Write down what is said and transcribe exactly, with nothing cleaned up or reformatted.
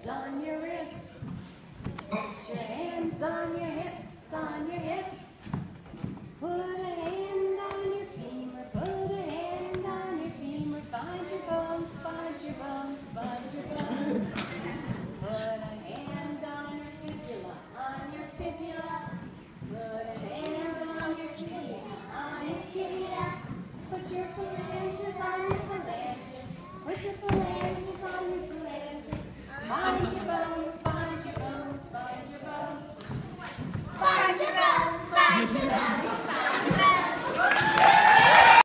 hands on your wrists. Put your hands on your hips, on your hips. Put a hand on your femur, put a hand on your femur. Find your bones, find your bones, find your bones. Put a hand on your fibula, on your fibula. Put a hand on your tibia, on your tibia. Put your foot